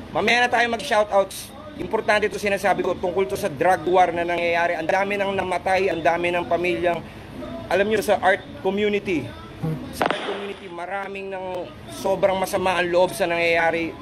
Mamaya na tayo mag-shoutouts. Importante ito sinasabi ko tungkol to sa drug war na nangyayari. Ang dami nang namatay, ang dami ng pamilyang, alam nyo, sa art community. Sa art community, maraming ng sobrang masama ang loob sa nangyayari.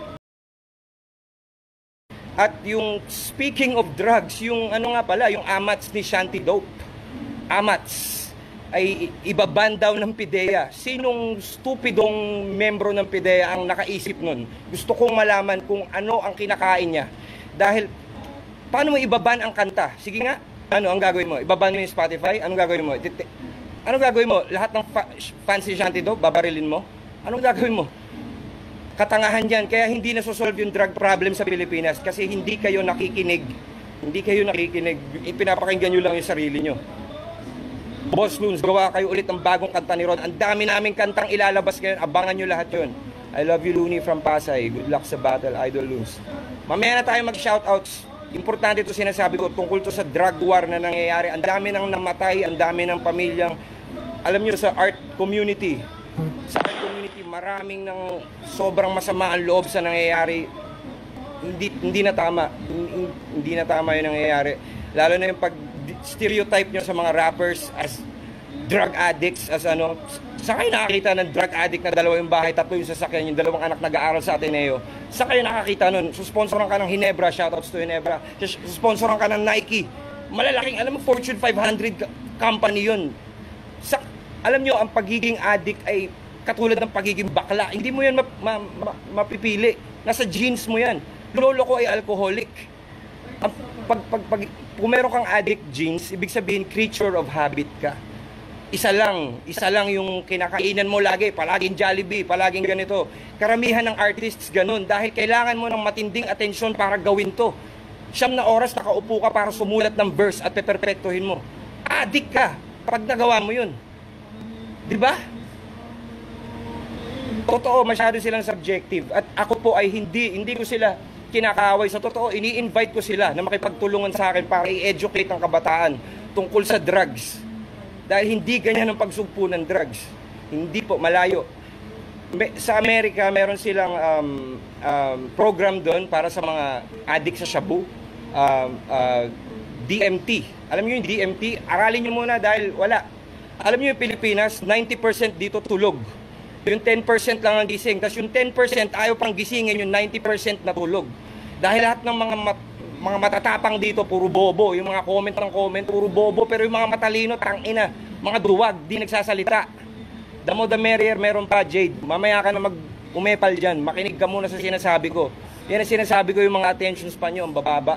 At yung speaking of drugs, yung ano nga pala, yung amats ni Shanty Dope. Amats ay ibaban daw ng PIDEA. Sinong stupidong membro ng PIDEA ang nakaisip nun? Gusto kong malaman kung ano ang kinakain niya. Dahil, paano mo ibaban ang kanta? Sige nga, ano ang gagawin mo? Ibaban mo yung Spotify? Anong gagawin mo? Anong gagawin mo? Lahat ng fans ni Shanty Dope, babarilin mo? Anong gagawin mo? Katangahan yan. Kaya hindi nasosolve yung drug problem sa Pilipinas kasi hindi kayo nakikinig. Hindi kayo nakikinig. Ipinapakinggan nyo lang yung sarili nyo. Boss Loons, gawa kayo ulit ng bagong kanta ni Ron. Ang dami naming kantang ilalabas ngayon. Abangan nyo lahat yun. I love you, Looney from Pasay. Good luck sa battle, Idol Loons. Mamaya na tayo mag-shoutouts. Importante ito sinasabi ko tungkol to sa drug war na nangyayari. Ang dami nang namatay, ang dami ng pamilyang, alam nyo, sa art community. Sa art community, maraming ng sobrang masama ang loob sa nangyayari. Hindi na tama. Hindi na tama yung nangyayari. Lalo na yung pag-stereotype nyo sa mga rappers as drug addicts, as ano. Sa kayo nakakita ng drug addict na dalawa yung bahay, tatlo yung sasakyan, yung dalawang anak nag-aaral sa Ateneo. Sa kayo nakakita nun, susponsoran ka ng Hinebra, shoutouts to Hinebra. Susponsoran ka ng Nike. Malalaking, alam mo, Fortune 500 company yun. Alam nyo, ang pagiging addict ay katulad ng pagiging bakla. Hindi mo yan mapipili. Nasa genes mo yan. Lolo ko ay alcoholic. Kung meron kang addict genes, ibig sabihin creature of habit ka. Isa lang yung kinakainan mo lagi, palaging Jollibee, palaging ganito. Karamihan ng artists ganun dahil kailangan mo ng matinding atensyon para gawin to. 9 na oras nakaupo ka para sumulat ng verse at peperpektuhin mo. Addict ka pag nagawa mo yun. 'Di ba? Totoo, masyado silang subjective. At ako po ay hindi ko sila kinakaaway. Sa totoo, ini-invite ko sila na makipagtulungan sa akin para i-educate ang kabataan tungkol sa drugs. Dahil hindi ganyan ang pagsugpo ng drugs. Hindi po, malayo. Sa Amerika, meron silang program doon para sa mga addict sa shabu. DMT. Alam niyo yung DMT? Aralin niyo muna dahil wala. Alam niyo yung Pilipinas, 90% dito tulog. Yung 10% lang ang gising. Tapos yung 10% ayaw pang gisingin, yung 90% natulog. Dahil lahat ng mga matatapang dito, puro bobo. Yung mga comment, puro bobo. Pero yung mga matalino, tangina, mga duwag, di nagsasalita. The more the merrier, meron pa, Jade. Mamaya ka na umepal dyan. Makinig ka muna sa sinasabi ko. Yan ang sinasabi ko, yung mga attention span nyo, ang bababa.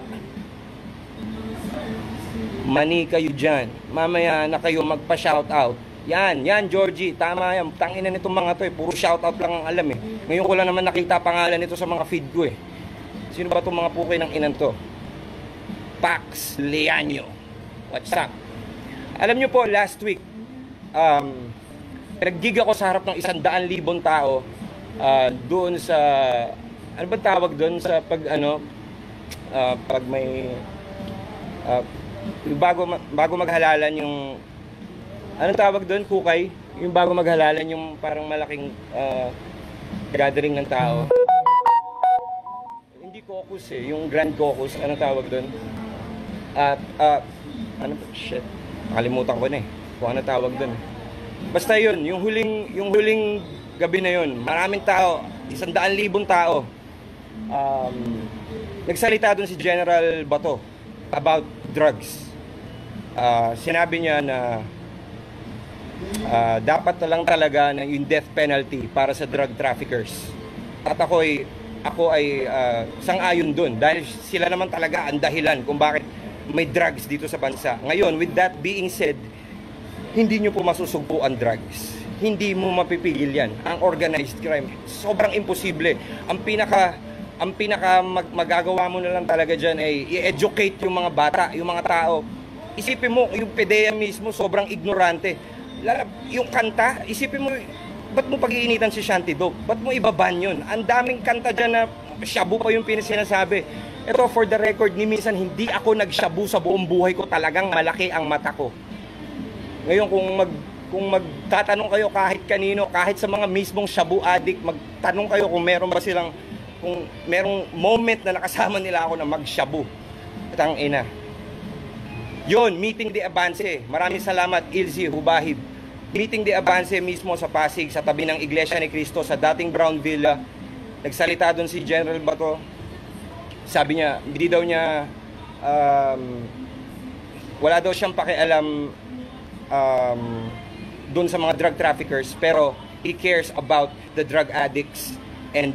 Mani kayo dyan. Mamaya na kayo magpa-shoutout. Yan, Georgie, tama yan. Tangina nitong mga to eh. Puro shoutout lang ang alam eh. Ngayon ko lang naman nakita pangalan nito sa mga feed ko eh. Sino ba itong mga pukoy ng inan to? Pax Leanyo. What's up? Alam nyo po, last week, nag-gig ako sa harap ng 100,000 tao doon sa, ano ba tawag doon sa pag may, bago maghalalan yung, anong tawag doon, kukay? Yung bago maghalalan yung parang malaking gathering ng tao. Hindi caucus eh, yung grand caucus, anong tawag doon? Ano ba? Shit. Nakalimutan ko na eh. Kung ano tawag doon. Basta yun, yung huling gabi na yun, maraming tao, 100,000 tao. Nagsalita doon si General Bato about drugs. Sinabi niya na dapat na lang talaga na yung death penalty para sa drug traffickers. At ako ay sang-ayon doon dahil sila naman talaga ang dahilan kung bakit may drugs dito sa bansa. Ngayon, with that being said, hindi nyo po masusugpo ang drugs. Hindi mo mapipigil yan. Ang organized crime, sobrang imposible. Ang pinaka magagawa mo na lang talaga dyan ay i-educate yung mga bata, yung mga tao. Isipin mo, yung PDEA mismo, sobrang ignorante. Yung kanta, isipin mo, ba't mo pag-iinitan si Shanty Dope? Ba't mo ibaban yun? Ang daming kanta dyan na shabu pa yung pinasinasabi. Ito, for the record, ni minsan hindi ako nagshabu sa buong buhay ko. Talagang malaki ang mata ko. Ngayon, kung magtatanong kayo kahit kanino, kahit sa mga mismong shabu addict, magtanong kayo kung meron ba silang kung merong moment na nakasama nila ako na magshabu. Tang ina. Yun, meeting de Avance. Maraming salamat, Ilzi Hubahib. Meeting de Avance mismo sa Pasig, sa tabi ng Iglesia ni Cristo, sa dating Brown Villa. Nagsalita doon si General Bato. Sabi niya, hindi daw niya, wala daw siyang pakialam doon sa mga drug traffickers, pero he cares about the drug addicts and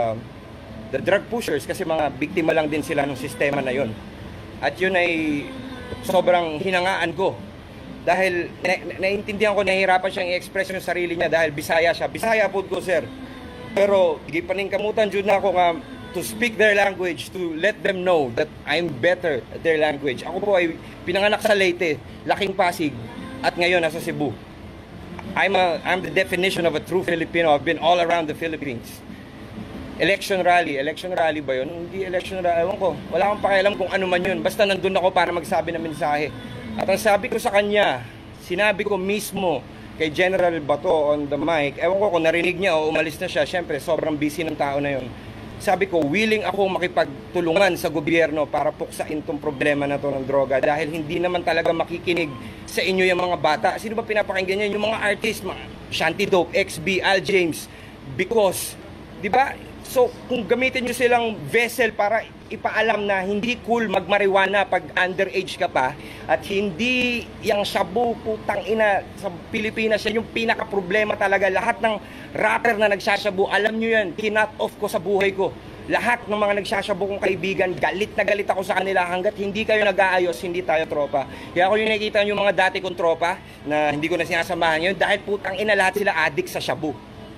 the drug pushers kasi mga biktima lang din sila ng sistema na yon. At yun ay sobrang hinangaan ko dahil naiintindihan ko, nahihirapan siyang i-express yung sarili niya dahil Bisaya siya. Bisaya po ko, sir. Pero di paningkamutan dyan na ako nga to speak their language, to let them know that I'm better at their language. Ako po ay pinanganak sa Leyte, laking Pasig, at ngayon nasa Cebu. I'm the definition of a true Filipino. I've been all around the Philippines. Election rally ba yun? Hindi election rally, ewan ko. Wala akong pakialam kung ano man yun. Basta nandun ako para magsabi ng mensahe. At ang sabi ko sa kanya, sinabi ko mismo kay General Bato on the mic, ewan ko kung narinig niya o umalis na siya, syempre sobrang busy ng tao na yun. Sabi ko, willing ako makipagtulungan sa gobyerno para puksain tong problema na to ng droga dahil hindi naman talaga makikinig sa inyo yung mga bata. Sino ba pinapakinggan niya? Yung mga artist, mga Shanty Dope, XB, Al James, because, di ba? So, kung gamitin nyo silang vessel para ipaalam na hindi cool magmariwana pag underage ka pa at hindi yung shabu, putang ina, sa Pilipinas, yan yung pinaka-problema talaga. Lahat ng rapper na nagsashabu, alam nyo yan, kinut off ko sa buhay ko. Lahat ng mga nagsashabu kong kaibigan, galit na galit ako sa kanila hanggat hindi kayo nag-aayos, hindi tayo tropa. Kaya ako yung nakikita yung mga dati kong tropa na hindi ko na sinasamahan yun dahil putang ina lahat sila addict sa shabu.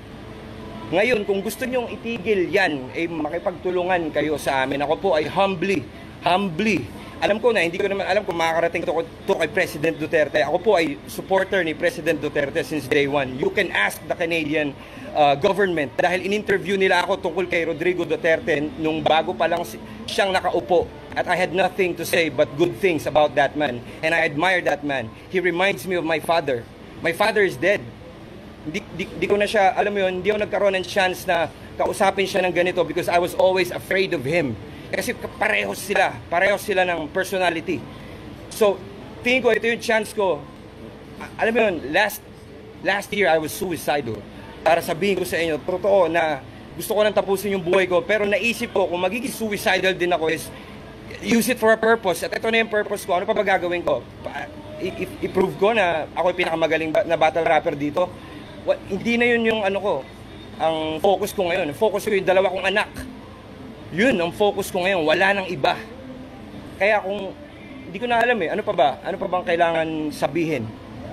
Ngayon, kung gusto nyong itigil yan, eh makipagtulungan kayo sa amin. Ako po ay humbly, alam ko na, hindi ko naman alam kung makakarating to kay President Duterte. Ako po ay supporter ni President Duterte since day one. You can ask the Canadian government dahil in-interview nila ako tungkol kay Rodrigo Duterte nung bago pa lang siyang nakaupo. At I had nothing to say but good things about that man. And I admire that man. He reminds me of my father. My father is dead. Di ko na siya, alam mo yun, hindi ako nagkaroon ng chance na kausapin siya ng ganito because I was always afraid of him. Kasi pareho sila ng personality. So, tingin ko, ito yung chance ko. Alam mo yun, last year I was suicidal. Para sabihin ko sa inyo, totoo na gusto ko nang tapusin yung buhay ko. Pero naisip ko, kung magiging suicidal din ako is, use it for a purpose. At ito na yung purpose ko. Ano pa ba gagawin ko? I-prove ko na ako yung pinakamagaling na battle rapper dito. Hindi na yun yung ano ko, ang focus ko ngayon. Focus ko yung dalawa kong anak. Yun ang focus ko ngayon, wala nang iba. Kaya kung, hindi ko na alam eh, ano pa ba? Ano pa bang kailangan sabihin?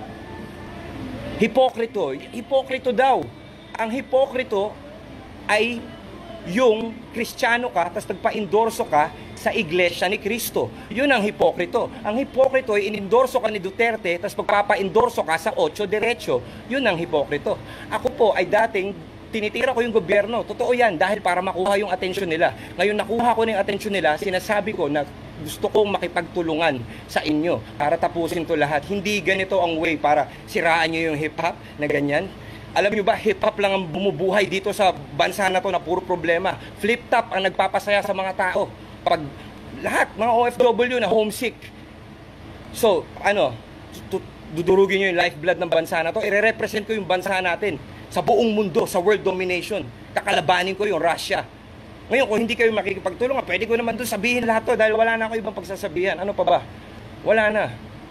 Hipokrito daw. Ang hipokrito ay yung Kristiyano ka, tapos nagpa-endorso ka sa Iglesia ni Cristo. Yun ang hipokrito. Ang hipokrito ay inendorso ka ni Duterte, tapos pagpapa-endorso ka sa 8 Diretso. Yun ang hipokrito. Ako po ay dating tinitira ko yung gobyerno. Totoo yan, dahil para makuha yung atensyon nila. Ngayon nakuha ko na yung atensyon nila, sinasabi ko na gusto kong makipagtulungan sa inyo para tapusin to lahat. Hindi ganito ang way para siraan nyo yung hip-hop na ganyan. Alam nyo ba, hip-hop lang ang bumubuhay dito sa bansa na to na puro problema. Flip-top ang nagpapasaya sa mga tao. Pag lahat, mga OFW na homesick. So, dudurugin nyo yung lifeblood ng bansa na to. I-represent ko yung bansa natin sa buong mundo, sa world domination. Kakalabanin ko yung Russia. Ngayon, kung hindi kayo makikipagtulungan, pwede ko naman doon sabihin lahat to dahil wala na ako ibang pagsasabihan. Ano pa ba? Wala na.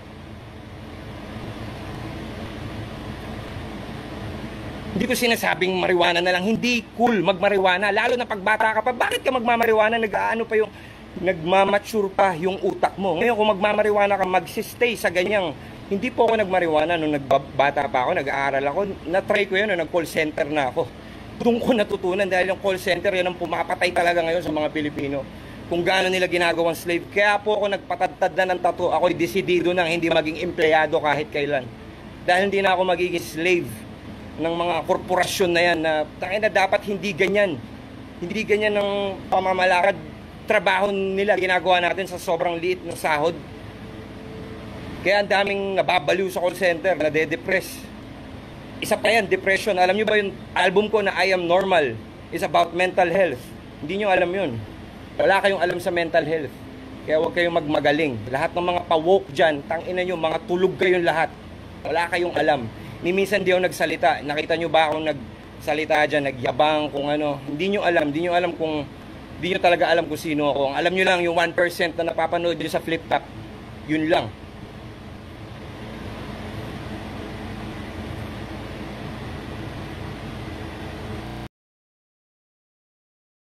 Hindi ko sinasabing marijuana na lang. Hindi cool magmarijuana. Lalo na pagbata ka pa. Bakit ka magmamarijuana? Nagmamature pa yung utak mo. Ngayon kung magmamarijuana ka, magsistay sa ganyang. Hindi po ako nagmarijuana nung nagbata pa ako, nag-aaral ako. Na-try ko yun nung nag-call center na ako. Doon ko natutunan dahil yung call center yan ang pumapatay talaga ngayon sa mga Pilipino. Kung gaano nila ginagawang slave. Kaya po ako nagpatadtad na ng tattoo. Ako'y desidido nang hindi maging empleyado kahit kailan. Dahil hindi na ako magiging slave ng mga korporasyon na yan na tangina dapat hindi ganyan ng pamamalakad trabaho nila ginagawa natin sa sobrang liit ng sahod. Kaya ang daming nababaliw sa call center, nade-depress. Isa pa yan, depression. Alam nyo ba yung album ko na I Am Normal is about mental health. Hindi nyo alam yun. Wala kayong alam sa mental health. Kaya huwag kayong magmagaling. Lahat ng mga pa-woke dyan, tangina nyo, mga tulog kayong lahat. Wala kayong alam. Ni minsan di ako nagsalita. Nakita nyo ba akong nagsalita dyan, nagyabang kung ano. Hindi nyo alam kung, hindi nyo talaga alam kung sino ako. Ang alam nyo lang, yung 1% na napapanood nyo sa flip top, yun lang.